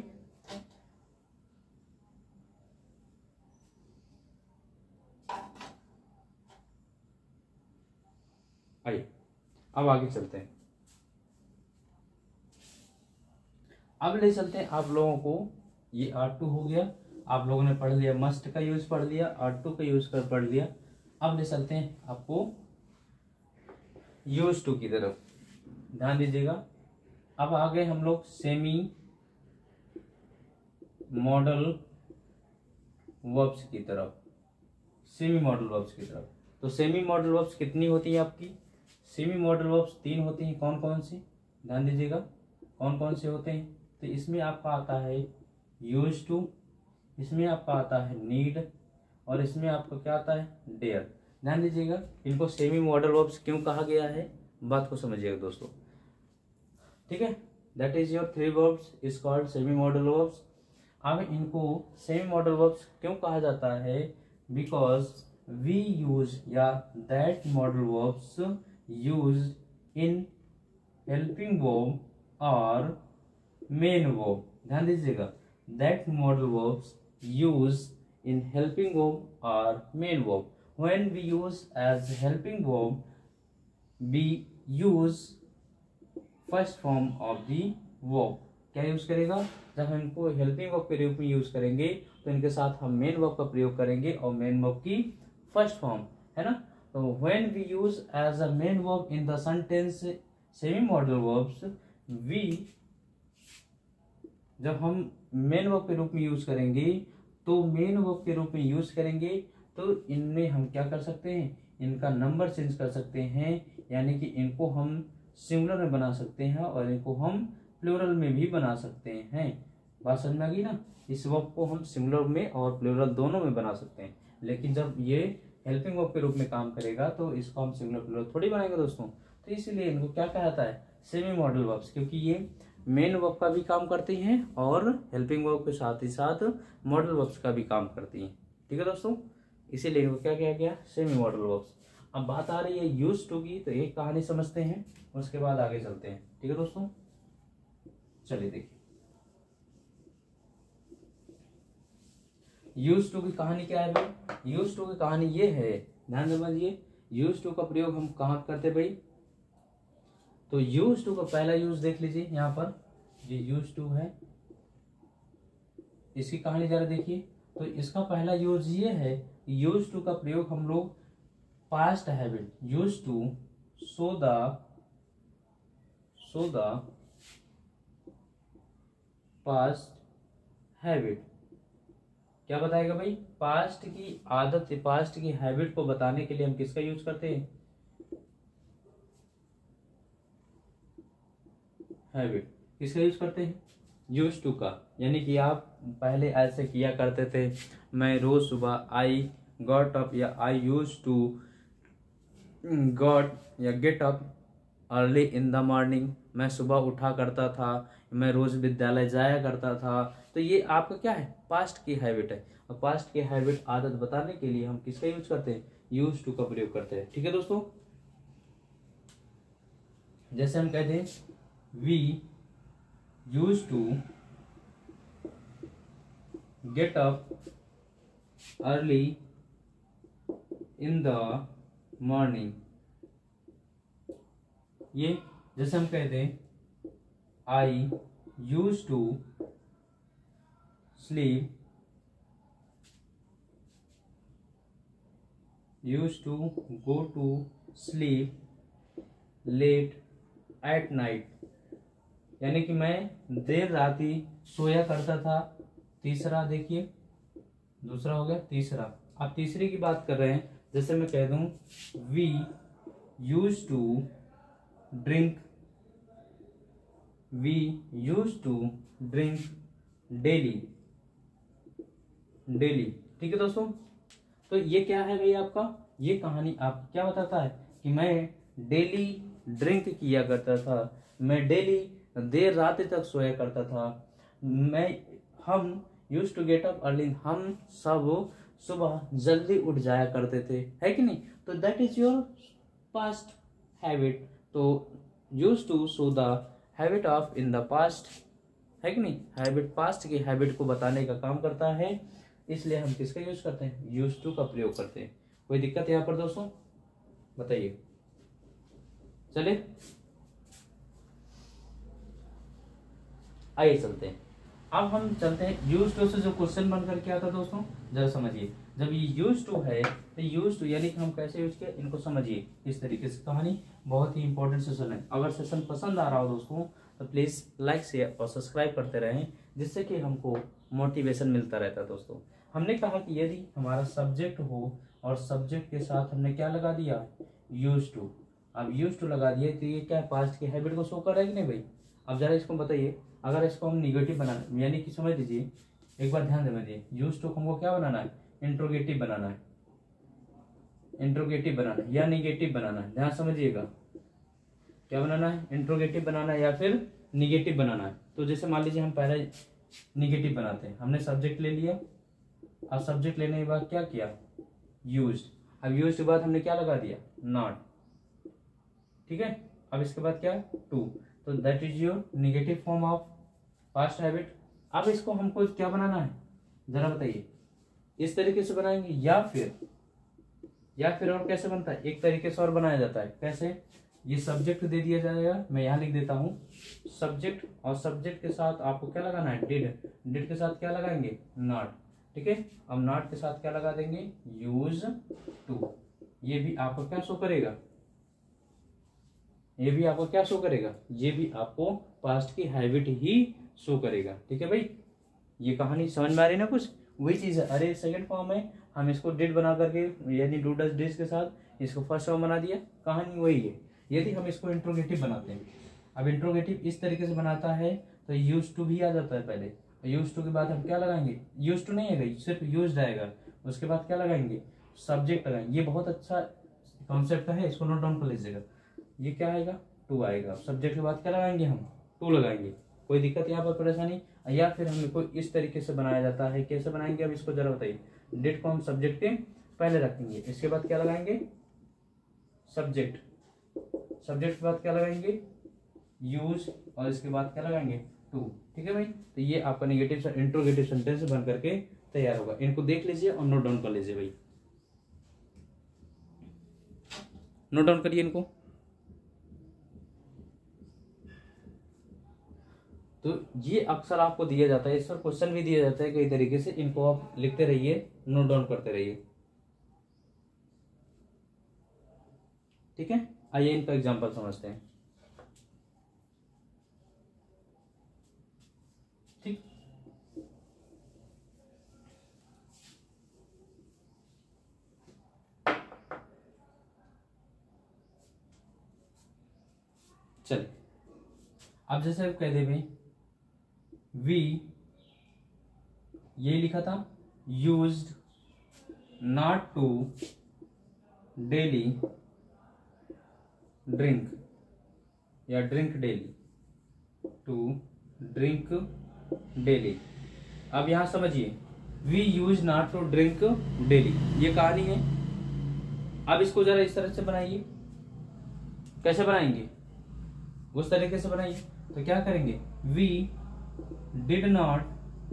आइए अब आगे चलते हैं। अब ले चलते हैं आप लोगों को, ये आर टू हो गया, आप लोगों ने पढ़ लिया, मस्ट का यूज पढ़ लिया, आर टू का यूज कर पढ़ लिया। अब ले चलते हैं आपको यूज टू की तरफ, ध्यान दीजिएगा। अब आ गए हम लोग सेमी मॉडल वर्ब्स की तरफ, सेमी मॉडल वर्ब्स की तरफ। तो सेमी मॉडल वर्ब्स कितनी होती है आपकी, सेमी मॉडल वर्ब्स 3 होती हैं। कौन कौन सी, ध्यान दीजिएगा, कौन कौन से होते हैं। तो इसमें आपका आता है यूज टू, इसमें आपका आता है नीड, और इसमें आपका क्या आता है, डेयर। ध्यान दीजिएगा, इनको सेमी मॉडल वर्ब्स क्यों कहा गया है, बात को समझिएगा दोस्तों। ठीक है, that is your 3 verbs is called semi modal verbs. अब इनको सेमी मॉडल वर्ब्स क्यों कहा जाता है, बिकॉज वी यूज या that modal verbs use in helping verb और मेन वर्ब। ध्यान दीजिएगा, that modal verbs use in helping verb और main verb. When we use as helping verb we use first form of the verb. क्या use करेगा? जब हम इनको helping verb के रूप में यूज करेंगे तो इनके साथ हम मेन वर्ब का प्रयोग करेंगे और मेन वर्ब की फर्स्ट फॉर्म, है ना। तो when we use as a main verb in the sentence semi modal verbs, we जब हम मेन वर्ब के रूप में यूज करेंगे तो मेन वर्ब के रूप में यूज करेंगे तो इनमें हम क्या कर सकते हैं, इनका नंबर चेंज कर सकते हैं, यानी कि इनको हम सिंगुलर में बना सकते हैं और इनको हम प्लूरल में भी बना सकते हैं। बात समझ में आ गई ना। इस वर्ब को हम सिंगुलर में और प्लूरल दोनों में बना सकते हैं, लेकिन जब ये हेल्पिंग वर्ब के रूप में काम करेगा तो इसको हम सिंगुलर प्लूरल थोड़ी बनाएंगे दोस्तों। तो इसीलिए इनको क्या कहा जाता है, सेमी मॉडल वर्ब्स, क्योंकि ये मेन वर्ब का भी काम करती हैं और हेल्पिंग वर्ब के साथ ही साथ मॉडल वर्ब्स का भी काम करती हैं। ठीक है दोस्तों, इसीलिए इनको क्या किया गया, सेमी मॉडल वर्ब्स। अब बात आ रही है यूज टू की, तो एक कहानी समझते हैं उसके बाद आगे चलते हैं। ठीक है दोस्तों, चलिए देखिए यूज टू की कहानी क्या है भाई। यूज टू की कहानी ये है, ध्यान समझिए, यूज टू का प्रयोग हम कहाँ करते भाई। तो यूज टू का पहला यूज देख लीजिए, यहाँ पर ये यूज टू है, इसकी कहानी जरा देखिए। तो इसका पहला यूज ये है, यूज टू का प्रयोग हम लोग past habit, use to so the past habit, क्या बताएगा भाई, पास्ट की आदत, पास्ट की हैबिट को बताने के लिए हम किसका यूज करते हैं, हैबिट किसका यूज करते हैं, यूज टू का। यानी कि आप पहले ऐसे किया करते थे, मैं रोज सुबह आई गॉट अप या आई यूज टू गॉट या get up early in the morning, मैं सुबह उठा करता था, मैं रोज विद्यालय जाया करता था। तो ये आपका क्या है, पास्ट की हैबिट है। और पास्ट की हैबिट आदत बताने के लिए हम किसका यूज करते हैं, यूज टू का प्रयोग करते हैं। ठीक है दोस्तों, जैसे हम कहते हैं we use to get up early in the morning, ये जैसे हम कहते हैं I use to sleep use to go to sleep late at night, यानी कि मैं देर राती सोया करता था। तीसरा देखिए, दूसरा हो गया, तीसरा आप तीसरी की बात कर रहे हैं, जैसे मैं कह दूं we use to drink daily. ठीक है दोस्तों, तो ये क्या है भाई आपका, ये कहानी आप क्या बताता है कि मैं डेली ड्रिंक किया करता था, मैं डेली देर रात तक सोया करता था, हम use to get up early, हम सब सुबह जल्दी उठ जाया करते थे, है कि नहीं। तो that is your past habit. तो use to so the habit of in the past, है कि नहीं, हैबिट पास्ट की हैबिट को बताने का काम करता है, इसलिए हम किसका यूज करते हैं, यूज टू का प्रयोग करते हैं। कोई दिक्कत यहाँ पर दोस्तों, बताइए। चलिए आइए चलते हैं, अब हम चलते हैं यूज टू से जो क्वेश्चन बन करके आता दोस्तों, जरा समझिए। जब ये यूज टू है तो यूज टू यानी कि हम कैसे यूज किया, इनको समझिए इस तरीके से। कहानी बहुत ही इंपॉर्टेंट सेशन है, अगर सेशन पसंद आ रहा हो दोस्तों तो प्लीज लाइक शेयर और सब्सक्राइब करते रहें, जिससे कि हमको मोटिवेशन मिलता रहता है दोस्तों। हमने कहा कि यदि हमारा सब्जेक्ट हो और सब्जेक्ट के साथ हमने क्या लगा दिया, यूज टू। अब यूज टू लगा दिए तो ये क्या है, पास्ट की हैबिट को शो कर रहा है कि नहीं भाई। अब जरा इसको बताइए, अगर इसको हम निगेटिव बनाना, यानी कि समझ लीजिए, एक बार ध्यान दीजिए, यूज टू हमको क्या बनाना है, इंट्रोगेटिव बनाना है, इंट्रोगेटिव बनाना है या निगेटिव बनाना है, ध्यान समझिएगा, क्या बनाना है, इंट्रोगेटिव बनाना है या फिर निगेटिव बनाना है। तो जैसे मान लीजिए हम पहले निगेटिव बनाते हैं, हमने सब्जेक्ट ले लिया, अब सब्जेक्ट लेने के बाद क्या किया, यूज्ड, अब यूज्ड के बाद हमने क्या लगा दिया, नॉट, ठीक है। अब इसके बाद क्या, टू, तो that is your negative form of past habit. अब इसको हमको क्या बनाना है, जरा बताइए, इस तरीके से बनाएंगे या फिर या फिर और कैसे बनता है, एक तरीके से और बनाया जाता है। कैसे, ये सब्जेक्ट दे दिया जाएगा, मैं यहाँ लिख देता हूँ सब्जेक्ट, और सब्जेक्ट के साथ आपको क्या लगाना है, डिड। डिड के साथ क्या लगाएंगे, नॉट। ठीक है, अब नॉट के साथ क्या लगा देंगे, यूज टू। ये भी आपको क्या शो करेगा, ये भी आपको क्या शो करेगा, ये भी आपको पास्ट की हैबिट ही शो करेगा। ठीक है भाई, ये कहानी समझ में आ रही है ना कुछ, वही चीज है। अरे सेकंड फॉर्म है, हम इसको डिड बना करके यानी डू डज डिड के साथ इसको फर्स्ट फॉर्म बना दिया, कहानी वही है। यदि हम इसको इंट्रोगेटिव बनाते हैं, अब इंट्रोगेटिव इस तरीके से बनाता है तो यूज टू भी आ जाता है पहले, यूज टू के बाद हम क्या लगाएंगे, यूज टू नहीं आएगा, सिर्फ यूज्ड आएगा, उसके बाद क्या लगाएंगे, सब्जेक्ट लगाएंगे। ये बहुत अच्छा कॉन्सेप्ट है, इसको नोट डाउन कर लीजिएगा। ये क्या आएगा, टू आएगा, सब्जेक्ट के बाद क्या लगाएंगे, हम टू लगाएंगे। कोई दिक्कत यहाँ पर, परेशानी? या फिर हमें कोई इस तरीके से बनाया जाता है, कैसे बनाएंगे अब इसको जरा बताइए। डिड को हम सब्जेक्ट के पहले रखेंगे, इसके बाद क्या लगाएंगे, सब्जेक्ट, सब्जेक्ट के बाद क्या लगाएंगे, यूज, और इसके बाद क्या लगाएंगे, टू। ठीक है भाई, तो ये आपका नेगेटिव इंट्रोगेटिव सेंटेंस बन करके तैयार होगा। इनको देख लीजिए और नोट डाउन कर लीजिए भाई, नोट डाउन करिए इनको। तो ये अक्सर आपको दिया जाता है, इस पर क्वेश्चन भी दिया जाता है कई तरीके से, इनको आप लिखते रहिए, नोट डाउन करते रहिए। ठीक है, आइए इनका एग्जांपल समझते हैं। ठीक, चलिए अब जैसे आप कह दे भाई, वी, ये लिखा था, used not to daily drink, या drink daily, to drink daily. अब यहां समझिए, we use not to drink daily, ये कहानी है। अब इसको जरा इस तरह से बनाइए, कैसे बनाएंगे, उस तरीके से बनाइए। तो क्या करेंगे, we did not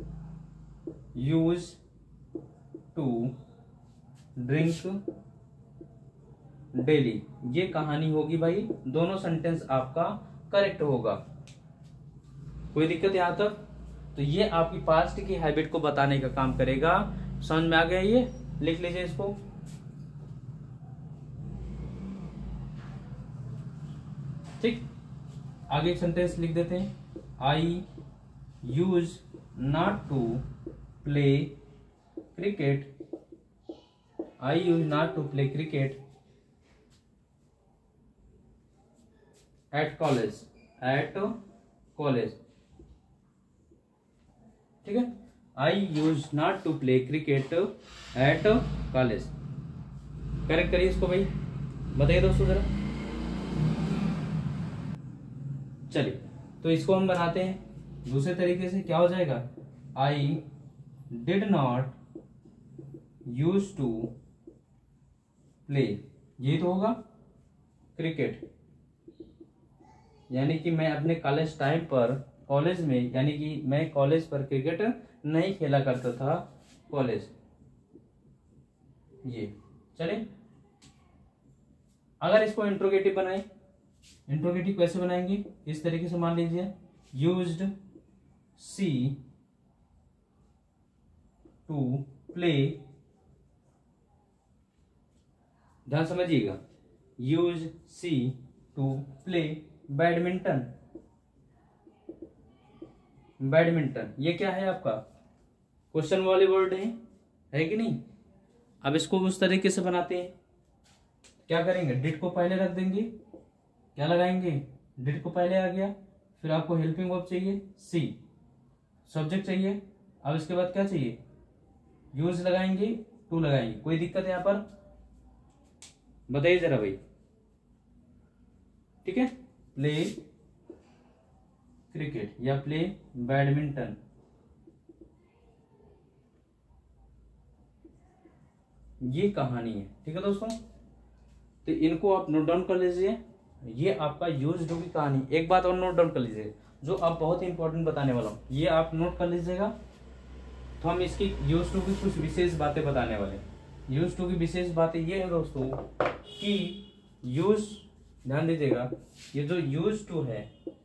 use to drink daily, ये कहानी होगी भाई, दोनों सेंटेंस आपका करेक्ट होगा। कोई दिक्कत यहां तक? तो ये आपकी पास्ट की हैबिट को बताने का काम करेगा। समझ में आ गया, ये लिख लीजिए इसको। ठीक, आगे एक सेंटेंस लिख देते हैं, I use not to play cricket, I use not to play cricket at college, at college. ठीक है, I use not to play cricket at college. Correct करिए इसको भाई, बताइए दोस्तों जरा। चलिए, तो इसको हम बनाते हैं दूसरे तरीके से, क्या हो जाएगा, I did not use to play, ये तो होगा क्रिकेट, यानी कि मैं अपने कॉलेज टाइम पर, कॉलेज में, यानी कि मैं कॉलेज पर क्रिकेट नहीं खेला करता था, कॉलेज। ये चले, अगर इसको इंट्रोगेटिव बनाए, इंट्रोगेटिव कैसे बनाएंगे, इस तरीके से मान लीजिए, यूज्ड सी टू प्ले, ध्यान समझिएगा, use see to play badminton, badminton. ये क्या है आपका, क्वेश्चन वाले वर्ड है कि नहीं। अब इसको उस तरीके से बनाते हैं, क्या करेंगे, डिड को पहले रख देंगे, क्या लगाएंगे, डिड को पहले आ गया, फिर आपको हेल्पिंग वर्ब चाहिए सी, सब्जेक्ट चाहिए, अब इसके बाद क्या चाहिए, यूज लगाएंगे, टू लगाएंगे। कोई दिक्कत है यहां पर, बताइए जरा भाई। ठीक है, प्ले क्रिकेट या प्ले बैडमिंटन, ये कहानी है। ठीक है दोस्तों, तो इनको आप नोट डाउन कर लीजिए, ये आपका यूज टू की कहानी। एक बात और नोट डाउन कर लीजिए, जो आप बहुत ही इंपॉर्टेंट बताने वाला हूं, ये आप नोट कर लीजिएगा। तो हम इसकी यूज टू की कुछ विशेष बातें बताने वाले हैं। यूज टू की विशेष बात ये है दोस्तों कि यूज, ध्यान दीजिएगा, ये जो यूज टू है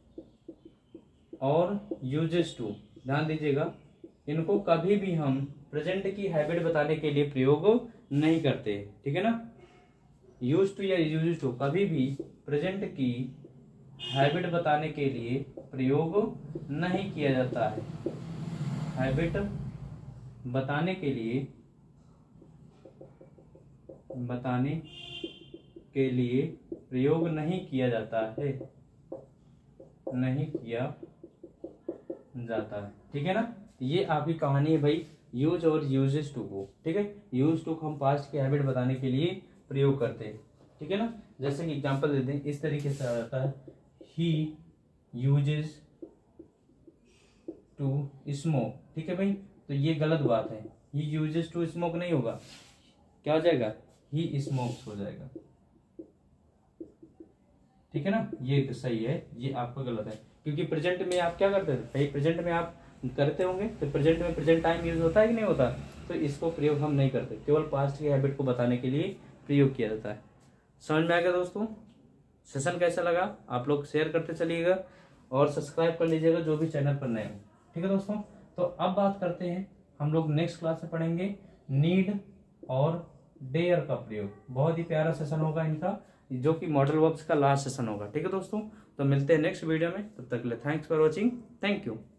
और यूजेस टू, ध्यान दीजिएगा, इनको कभी भी हम प्रेजेंट की हैबिट बताने के लिए प्रयोग नहीं करते, ठीक है ना। यूज टू या यूजेस टू कभी भी प्रेजेंट की हैबिट बताने के लिए प्रयोग नहीं किया जाता है। हैबिट बताने के लिए प्रयोग नहीं किया जाता है, नहीं किया जाता है, ठीक है ना। ये आपकी कहानी है भाई यूज और यूजेस टू को, ठीक है। यूज टू को हम पास्ट की हैबिट बताने के लिए प्रयोग करते हैं, ठीक है ना। जैसे कि एग्जांपल देते हैं, इस तरीके से आता है, ही यूजेस टू स्मोक, ठीक है भाई। तो ये गलत बात है, ही यूजेस टू स्मोक नहीं होगा, क्या हो जाएगा, ही स्मोक्स हो जाएगा, ठीक है ना। ये सही है, ये आपका गलत है, क्योंकि प्रेजेंट में आप क्या करते थे भाई, प्रेजेंट में आप करते होंगे, तो प्रेजेंट में प्रेजेंट टाइम यूज होता है कि नहीं होता, तो इसको प्रयोग हम नहीं करते, केवल पास्ट की हैबिट को बताने के लिए प्रयोग किया जाता है। समझ में आ गया दोस्तों। सेशन कैसा लगा आप लोग शेयर करते चलिएगा और सब्सक्राइब कर लीजिएगा जो भी चैनल पर नए हो, ठीक है दोस्तों। तो अब बात करते हैं, हम लोग नेक्स्ट क्लास में पढ़ेंगे नीड और डेयर का प्रयोग। बहुत ही प्यारा सेशन होगा इनका, जो कि मॉडल वर्ब्स का लास्ट सेशन होगा, ठीक है दोस्तों। तो मिलते हैं नेक्स्ट वीडियो में, तब तक के लिए thanks for watching, thank you.